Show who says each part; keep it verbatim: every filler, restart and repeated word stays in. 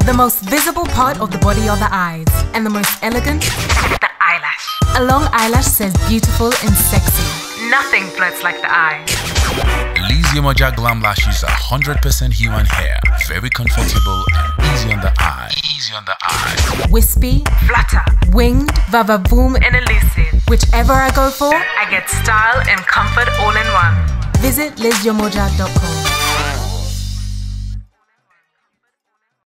Speaker 1: The most visible part of the body are the eyes, and the most elegant, the eyelash. A long eyelash says beautiful and sexy. Nothing flirts like the eye.
Speaker 2: Liz Yemoja Glam Lashes are one hundred percent human hair, very comfortable and easy on the eye. Easy on the eye.
Speaker 1: Wispy, flutter, winged, vavavoom, and elusive. Whichever I go for, I get style and comfort all in one. Visit liz yemoja dot com.